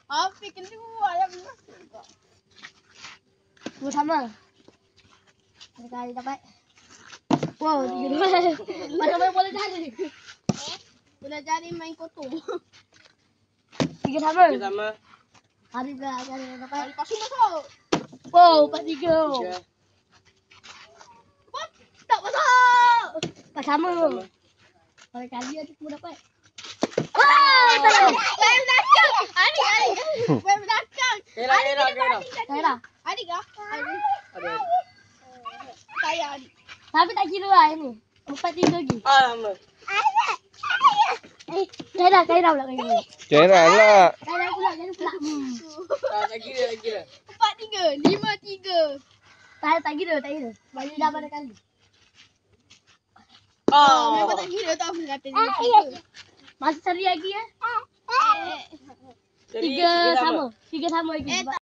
Api kedua yang masuk. Dua sama. Sekali dapat. Wow, 3-2. Mana boleh jadi? Boleh jadi main kotor. 3 sama. Sama. Hari dapat. Hari kasih masuk. Wow, 4-3. Tak masuk. Pas sama. Sama. Boleh kali ada semua dapat. Main belakang. Adik. Main belakang. Kira. Saya dah. Adik kah? Adik. Ada. Saya adik. Tapi tak kira lah ini. 4-3 lagi. Alamak. Saya dah pula kali ni. Jangan lah. Saya dah pula. Tak kira. 4-3, 5-3. Tak kira. Bagi dah pada kali. Memang tak kira tak apa kata dia. Masih cari lagi ya? Jadi 3 sama. 3 sama lagi.